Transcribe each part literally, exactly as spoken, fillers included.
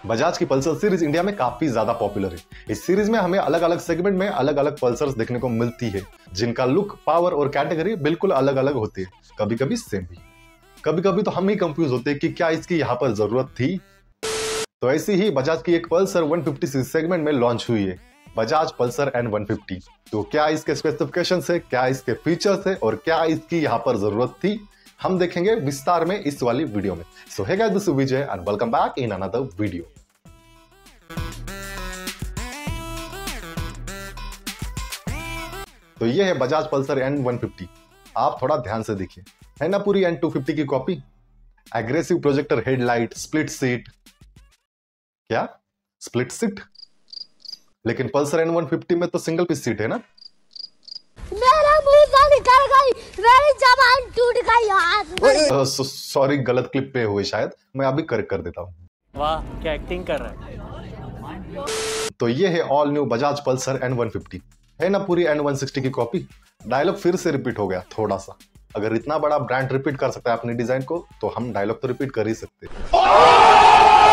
बजाज की Pulsar series India में काफी ज्यादा पॉपुलर है। इस सीरीज में हमें अलग अलग सेगमेंट में अलग अलग पल्सर्स देखने को मिलती है, जिनका लुक, पावर और कैटेगरी बिल्कुल अलग अलग होती है, कभी कभी सेम भी। कभी कभी तो हम ही कंफ्यूज होते हैं कि क्या इसकी यहाँ पर जरूरत थी। तो ऐसी ही बजाज की एक Pulsar one fifty CC segment में लॉन्च हुई है, Bajaj Pulsar N one fifty. तो क्या इसके स्पेसिफिकेशन है, क्या इसके फीचर्स है और क्या इसकी यहाँ पर जरूरत थी, हम देखेंगे विस्तार में इस वाली वीडियो में। So hey guys, this is Vijay and welcome back in another video. तो ये है Bajaj Pulsar N one fifty. आप थोड़ा ध्यान से देखिए, है ना पूरी एन टू फिफ्टी की copy. Aggressive projector headlight, split seat. क्या स्प्लिट सीट? लेकिन पल्सर एन वन फिफ्टी में तो सिंगल पीस सीट है ना। मेरा मुंह से निकल गई, मेरी जबान टूट गई यार। सॉरी, गलत क्लिप पे हुए शायद, मैं अभी करेक्ट कर देता हूँ। वाह क्या एक्टिंग कर रहा है। तो ये है all new Bajaj Pulsar N one fifty. है ना पूरी एन वन सिक्सटी की कॉपी। डायलॉग फिर से रिपीट हो गया थोड़ा सा। अगर इतना बड़ा ब्रांड रिपीट कर सकता है अपनी डिजाइन को, तो हम डायलॉग तो रिपीट कर ही सकते हैं।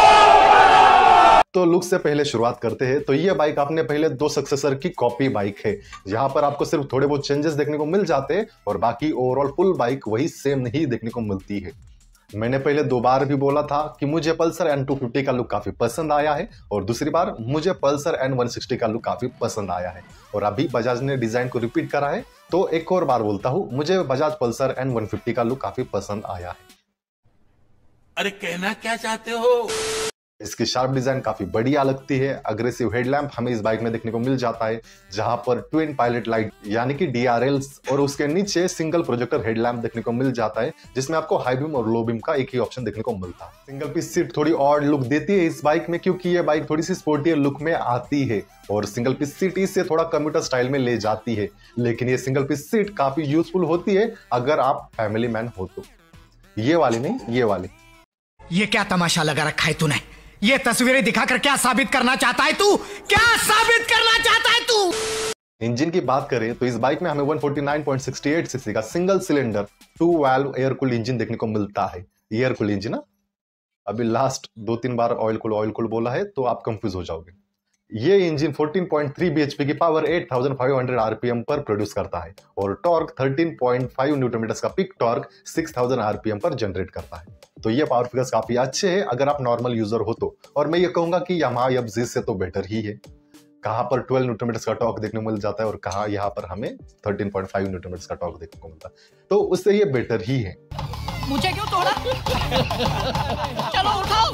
तो लुक से पहले शुरुआत करते हैं। तो ये बाइक आपने पहले दो सक्सेसर की कॉपी बाइक है। यहाँ पर आपको सिर्फ थोड़े बहुत चेंजेस देखने को मिल जाते हैं और बाकी ओवरऑल फुल बाइक वही सेम नहीं देखने को मिलती है। मैंने पहले दो बार भी बोला था कि मुझे पल्सर एन टू फिफ्टी का लुक काफी पसंद आया है और दूसरी बार मुझे पल्सर एन वन सिक्सटी का लुक काफी पसंद आया है। और अभी बजाज ने डिजाइन को रिपीट करा है, तो एक और बार बोलता हूं, मुझे Bajaj Pulsar N one fifty का लुक काफी पसंद आया है। अरे कहना क्या चाहते हो? इसकी शार्प डिजाइन काफी बढ़िया लगती है। अग्रेसिव हेडलैम्प हमें इस बाइक में देखने को मिल जाता है, जहां पर ट्विन पायलट लाइट यानी कि डी आर एल्स और उसके नीचे सिंगल प्रोजेक्टर हेडलैम्प देखने को मिल जाता है, जिसमें आपको हाई बीम और लो बीम का एक ही ऑप्शन देखने को मिलता है। सिंगल पीस सीट थोड़ी ऑड लुक देती है इस बाइक में, क्योंकि ये बाइक थोड़ी सी स्पोर्टियर लुक में आती है और सिंगल पीस सीट इससे थोड़ा कंप्यूटर स्टाइल में ले जाती है। लेकिन ये सिंगल पीस सीट काफी यूजफुल होती है अगर आप फैमिली मैन हो तो। ये वाली नहीं, ये वाली। ये क्या तमाशा लगा रखा है तूने? ये तस्वीरें दिखाकर क्या साबित करना चाहता है तू? क्या साबित करना चाहता है तू? इंजन की बात करें तो इस बाइक में हमें one forty nine point six eight CC का single cylinder two valve air cooled engine देखने को मिलता है। एयर कूल्ड इंजन ना, अभी लास्ट दो तीन बार ऑयल कूल ऑयल कूल बोला है तो आप कंफ्यूज हो जाओगे। ये engine fourteen point three BHP की power eight thousand five hundred RPM पर प्रोड्यूस करता है और torque thirteen point five newton metre का peak torque six thousand RPM पर जनरेट करता है। तो ये पावर फिगर्स काफी अच्छे हैं अगर आप नॉर्मल यूजर हो तो। और मैं ये कहूंगा कि यामाहा एफ-जेड से तो बेटर ही है। कहां पर ट्वेल्व न्यूटन मीटर का टॉर्क देखने को मिल जाता है और कहां यहाँ पर हमें thirteen point five newton metre का टॉर्क देखने को मिलता है, तो उससे ये बेटर ही है। मुझे क्यों तोड़ा? चलो उठाओ।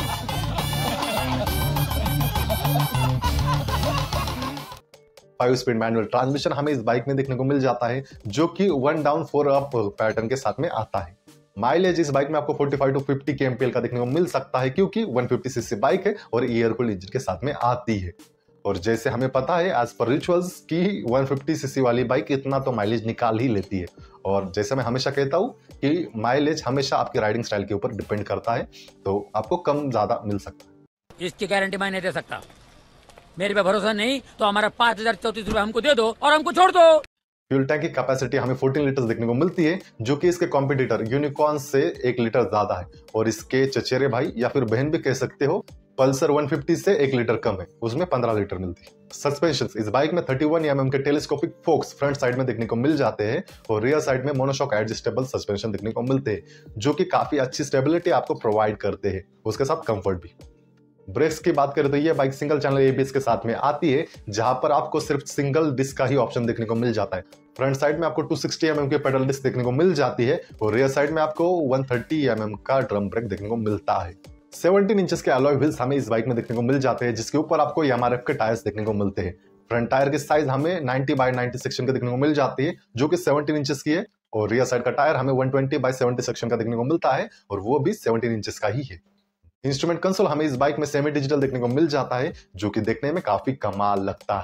फाइव स्पीड मैनुअल ट्रांसमिशन हमें इस बाइक में देखने को मिल जाता है, जो कि one down four up pattern के साथ में आता है। माइलेज इस बाइक में आपको forty five to fifty KMPL का देखने को मिल सकता है, क्योंकि वन फिफ्टी सीसी बाइक है और एयर कूल्ड इंजन के साथ में आती है। और जैसे हमें पता है एज पर रिचुअल्स की वन फिफ्टी सीसी वाली बाइक इतना तो माइलेज निकाल ही लेती है। और जैसे मैं हमेशा कहता हूं कि माइलेज हमेशा आपकी राइडिंग स्टाइल के ऊपर डिपेंड करता है, तो आपको कम ज्यादा मिल सकता है। इसकी गारंटी मैं नहीं दे सकता। मेरे पे भरोसा नहीं तो हमारा पांच हजार चौतीस रुपए हमको दे दो और हमको छोड़ दो। फ्यूल टैंक की कैपेसिटी हमें फोर्टीन लीटर देखने को मिलती है, जो कि इसके कॉम्पिटिटर यूनिकॉर्न से एक लीटर ज्यादा है। और इसके चचेरे भाई या फिर बहन भी कह सकते हो, पल्सर वन फिफ्टी से एक लीटर कम है, उसमें पंद्रह लीटर मिलती है। सस्पेंशन इस बाइक में थर्टी वन एम एम के टेलीस्कोपिक फोक्स फ्रंट साइड में देखने को मिल जाते हैं और रियर साइड में मोनोशॉक एडजस्टेबल सस्पेंशन देखने को मिलते हैं, जो कि काफी अच्छी स्टेबिलिटी आपको प्रोवाइड करते हैं, उसके साथ कंफर्ट भी। ब्रेक्स की बात करें तो ये बाइक सिंगल चैनल एबीएस के साथ में आती है, जहां पर आपको सिर्फ सिंगल डिस्क का ही ऑप्शन देखने को मिल जाता है। फ्रंट साइड में आपको टू सिक्सटी एम एम के पेडल डिस्क देखने को मिल जाती है और रियर साइड में आपको वन थर्टी एम एम का ड्रम ब्रेक देखने को मिलता है। सेवनटीन इंचेस के अलॉय व्हील्स हमें इस बाइक में देखने को मिल जाते हैं, जिसके ऊपर आपको एमआरएफ के टायर्स देखने को मिलते हैं। फ्रंट टायर की साइज हमें नाइंटी बाय नाइंटी सेक्शन के देखने को मिल जाती है, जो कि सेवनटीन इंचेस की है। और रियर साइड का टायर हमें one twenty by seventy section का देखने को मिलता है और वो भी सेवनटीन इंचेस का ही है। इंस्ट्रूमेंट कंसोल हमें इस बाइक में सेमी डिजिटल देखने को मिल जाता है, जो कि देखने में काफी कमाल लगता है।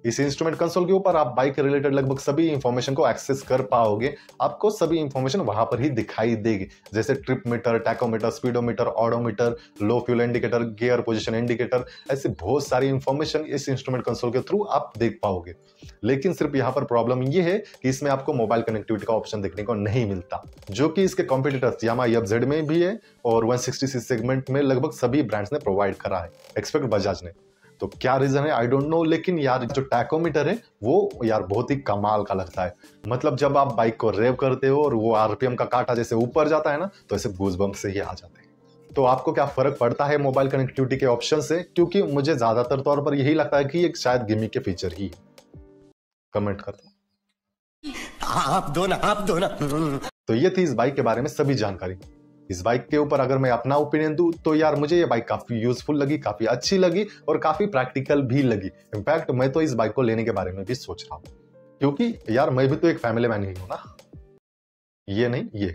इस इंस्ट्रूमेंट कंसोल के ऊपर आप बाइक के रिलेटेड लगभग सभी इंफॉर्मेशन को एक्सेस कर पाओगे। आपको सभी इंफॉर्मेशन वहां पर ही दिखाई देगी, जैसे trip meter, tachometer, speedometer, odometer, low fuel indicator, gear position indicator, ऐसे बहुत सारी इंफॉर्मेशन इस इंस्ट्रूमेंट कंसोल के थ्रू आप देख पाओगे। लेकिन सिर्फ यहाँ पर प्रॉब्लम यह है कि इसमें आपको मोबाइल कनेक्टिविटी का ऑप्शन देखने को नहीं मिलता, जो कि इसके कॉम्पिटिटर्स यामा एफ जेड में भी है और वन सिक्सटी सी सेगमेंट में लगभग सभी ब्रांड्स ने प्रोवाइड करा है, एक्सपेक्ट बजाज ने। तो क्या रीजन है आई डोंट नो, लेकिन यार जो टैकोमीटर है वो यार बहुत ही कमाल का लगता है। मतलब जब आप बाइक को रेव करते हो और वो आरपीएम का कांटा जैसे ऊपर जाता है ना, तो ऐसे गूज़बम्प से ही आ जाते हैं। तो आपको क्या फर्क पड़ता है मोबाइल कनेक्टिविटी के ऑप्शन से? क्योंकि मुझे ज्यादातर तौर पर यही लगता है कि एक शायद गिमिक के फीचर ही है। कमेंट करता आप दो ना, आप दो ना। तो ये थी इस बाइक के बारे में सभी जानकारी। इस बाइक के ऊपर अगर मैं अपना ओपिनियन दूं तो यार मुझे ये बाइक काफी यूजफुल लगी, काफी अच्छी लगी और काफी प्रैक्टिकल भी लगी। इनफैक्ट मैं तो इस बाइक को लेने के बारे में भी सोच रहा हूं, क्योंकि यार मैं भी तो एक फैमिली मैन ही हूं ना, ये नहीं ये।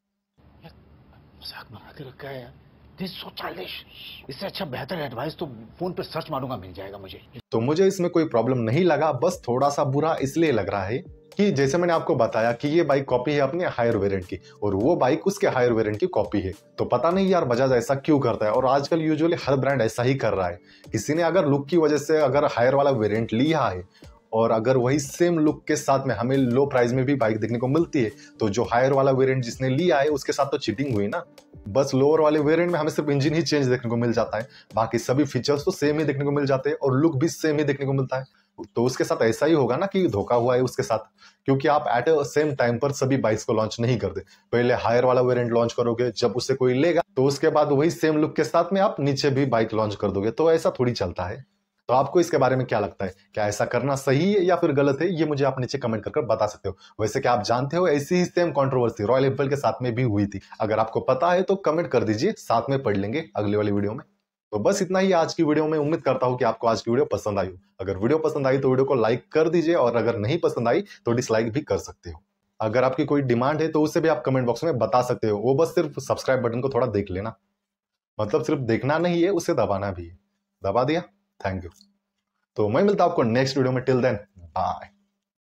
मजाक बना के रखा है यार, दिस सो चाइल्डिश। इससे अच्छा बेहतर एडवाइस तो फोन पे सर्च मारूंगा, मिल जाएगा मुझे। तो मुझे इसमें कोई प्रॉब्लम नहीं लगा, बस थोड़ा सा बुरा इसलिए लग रहा है कि जैसे मैंने आपको बताया कि ये बाइक कॉपी है अपने हायर वेरिएंट की और वो बाइक उसके हायर वेरिएंट की कॉपी है। तो पता नहीं यार बजाज ऐसा क्यों करता है, और आजकल यूजुअली हर ब्रांड ऐसा ही कर रहा है। किसी ने अगर लुक की वजह से अगर हायर वाला वेरिएंट लिया है और अगर वही सेम लुक के साथ में हमें लो प्राइस में भी बाइक देखने को मिलती है, तो जो हायर वाला वेरिएंट जिसने लिया है उसके साथ तो चीटिंग हुई ना। बस लोअर वाले वेरिएंट में हमें सिर्फ इंजन ही चेंज देखने को मिल जाता है, बाकी सभी फीचर्स तो सेम ही देखने को मिल जाते हैं और लुक भी सेम ही देखने को मिलता है। तो उसके साथ ऐसा ही होगा ना कि धोखा हुआ है उसके साथ, क्योंकि आप एट अ सेम टाइम पर सभी बाइक्स को लॉन्च नहीं करते। पहले हायर वाला वेरिएंट लॉन्च करोगे, जब उससे कोई लेगा तो उसके बाद वही सेम लुक के साथ में आप नीचे भी बाइक लॉन्च कर दोगे। तो ऐसा थोड़ी चलता है। तो आपको इसके बारे में क्या लगता है, क्या ऐसा करना सही है या फिर गलत है? ये मुझे आप नीचे कमेंट कर कर बता सकते हो। वैसे क्या आप जानते हो ऐसी ही सेम कंट्रोवर्सी रॉयल एनफील्ड के साथ में भी हुई थी? अगर आपको पता है तो कमेंट कर दीजिए, साथ में पढ़ लेंगे अगले वाली वीडियो में। तो बस इतना ही आज की वीडियो में। उम्मीद करता हूं कि आपको आज की वीडियो पसंद आई हो। अगर वीडियो पसंद आई तो वीडियो को लाइक कर दीजिए और अगर नहीं पसंद आई तो डिसलाइक भी कर सकते हो। अगर आपकी कोई डिमांड है तो उसे भी आप कमेंट बॉक्स में बता सकते हो। वो बस सिर्फ सब्सक्राइब बटन को थोड़ा देख लेना, मतलब सिर्फ देखना नहीं है, उसे दबाना भी है। दबा दिया, थैंक यू। तो मैं मिलता हूं आपको नेक्स्ट वीडियो में। Till then bye.